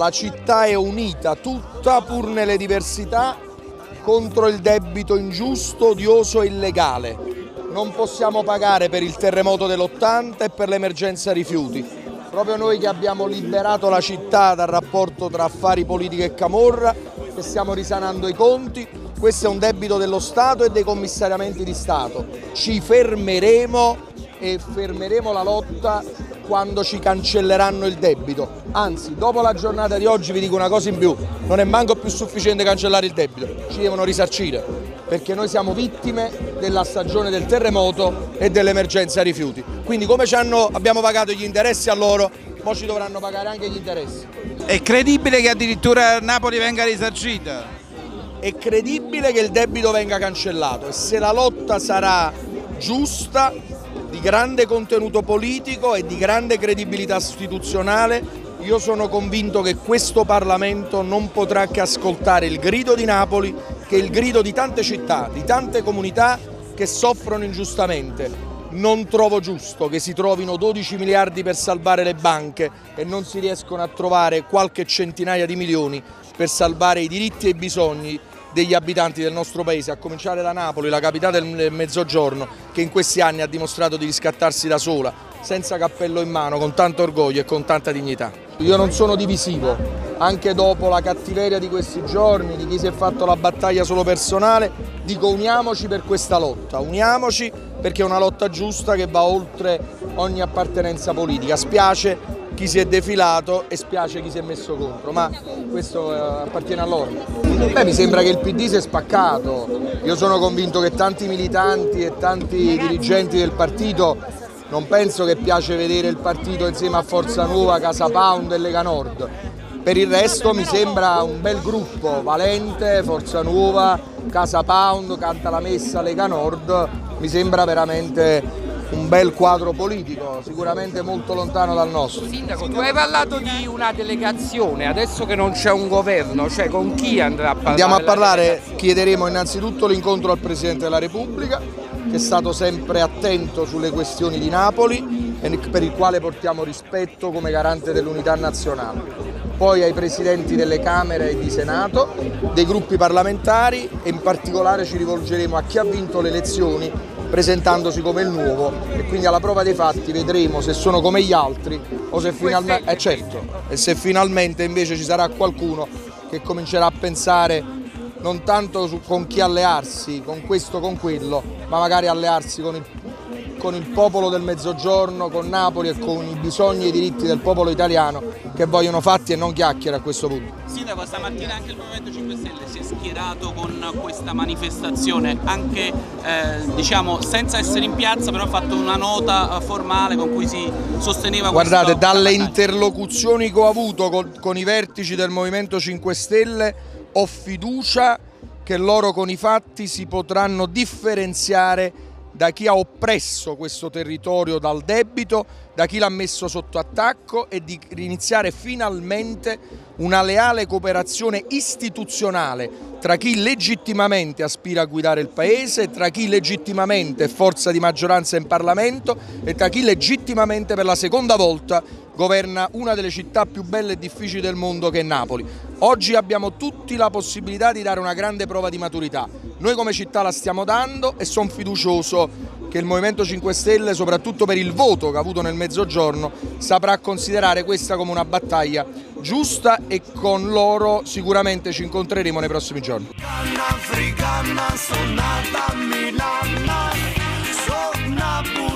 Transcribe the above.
la città è unita tutta, pur nelle diversità, contro il debito ingiusto, odioso e illegale. Non possiamo pagare per il terremoto dell'80 e per l'emergenza rifiuti. Proprio noi che abbiamo liberato la città dal rapporto tra affari, politica e camorra, che stiamo risanando i conti, questo è un debito dello Stato e dei commissariamenti di Stato. Ci fermeremo e fermeremo la lotta quando ci cancelleranno il debito. Anzi, dopo la giornata di oggi vi dico una cosa in più, non è manco più sufficiente cancellare il debito, ci devono risarcire, perché noi siamo vittime della stagione del terremoto e dell'emergenza rifiuti. Quindi come abbiamo pagato gli interessi a loro, ora ci dovranno pagare anche gli interessi. È credibile che addirittura Napoli venga risarcita? È credibile che il debito venga cancellato e se la lotta sarà giusta, di grande contenuto politico e di grande credibilità istituzionale, io sono convinto che questo Parlamento non potrà che ascoltare il grido di Napoli, che è il grido di tante città, di tante comunità che soffrono ingiustamente. Non trovo giusto che si trovino 12 miliardi per salvare le banche e non si riescono a trovare qualche centinaia di milioni per salvare i diritti e i bisogni degli abitanti del nostro paese, a cominciare da Napoli, la capitale del Mezzogiorno, che in questi anni ha dimostrato di riscattarsi da sola, senza cappello in mano, con tanto orgoglio e con tanta dignità. Io non sono divisivo, anche dopo la cattiveria di questi giorni, di chi si è fatto la battaglia solo personale, dico uniamoci per questa lotta, uniamoci perché è una lotta giusta che va oltre ogni appartenenza politica. Spiace chi si è defilato e spiace chi si è messo contro, ma questo appartiene a loro. Mi sembra che il PD si è spaccato, io sono convinto che tanti militanti e tanti dirigenti del partito non penso che piace vedere il partito insieme a Forza Nuova, Casa Pound e Lega Nord. Per il resto mi sembra un bel gruppo, Valente, Forza Nuova, Casa Pound, Canta la Messa, Lega Nord, mi sembra veramente un bel quadro politico, sicuramente molto lontano dal nostro. Sindaco, tu hai parlato di una delegazione, adesso che non c'è un governo, cioè con chi andrà a parlare? Andiamo a parlare, chiederemo innanzitutto l'incontro al Presidente della Repubblica, che è stato sempre attento sulle questioni di Napoli e per il quale portiamo rispetto come garante dell'unità nazionale. Poi ai Presidenti delle Camere e di Senato, dei gruppi parlamentari e in particolare ci rivolgeremo a chi ha vinto le elezioni presentandosi come il nuovo e quindi alla prova dei fatti vedremo se sono come gli altri o se finalmente, e se finalmente invece ci sarà qualcuno che comincerà a pensare non tanto con chi allearsi, con questo o con quello, ma magari allearsi con il popolo del Mezzogiorno, con Napoli e con i bisogni e i diritti del popolo italiano che vogliono fatti e non chiacchiere a questo punto. Sindaco, stamattina anche il Movimento 5 Stelle si è schierato con questa manifestazione, anche diciamo senza essere in piazza, però ha fatto una nota formale con cui si sosteneva. Guardate, dalle interlocuzioni che ho avuto con i vertici del Movimento 5 Stelle ho fiducia che loro con i fatti si potranno differenziare da chi ha oppresso questo territorio dal debito, da chi l'ha messo sotto attacco e di iniziare finalmente una leale cooperazione istituzionale tra chi legittimamente aspira a guidare il Paese, tra chi legittimamente è forza di maggioranza in Parlamento e tra chi legittimamente per la seconda volta governa una delle città più belle e difficili del mondo che è Napoli. Oggi abbiamo tutti la possibilità di dare una grande prova di maturità. Noi come città la stiamo dando e sono fiducioso che il Movimento 5 Stelle, soprattutto per il voto che ha avuto nel Mezzogiorno, saprà considerare questa come una battaglia giusta e con loro sicuramente ci incontreremo nei prossimi giorni.